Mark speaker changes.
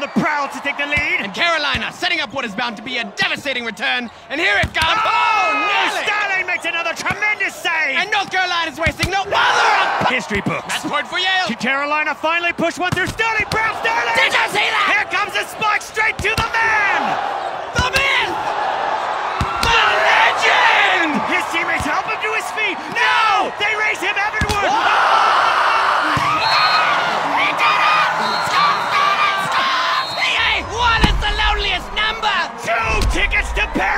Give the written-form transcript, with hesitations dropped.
Speaker 1: the prowl to take the lead.
Speaker 2: And Carolina setting up what is bound to be a devastating return. And here it comes.
Speaker 1: Oh,
Speaker 2: nearly!
Speaker 1: Sterling makes another tremendous save.
Speaker 2: And North Carolina's wasting no other.
Speaker 1: History books.
Speaker 2: That's point for Yale.
Speaker 1: Carolina finally pushed one through Sterling. Brown Sterling.
Speaker 2: Did you see that?
Speaker 1: Here comes a spike straight to the man.
Speaker 2: The man. The legend.
Speaker 1: His teammates help him to his feet. No! They raise him heavenward.
Speaker 2: He did it! Scores! What is the loneliest number?
Speaker 1: 2 tickets to Paris.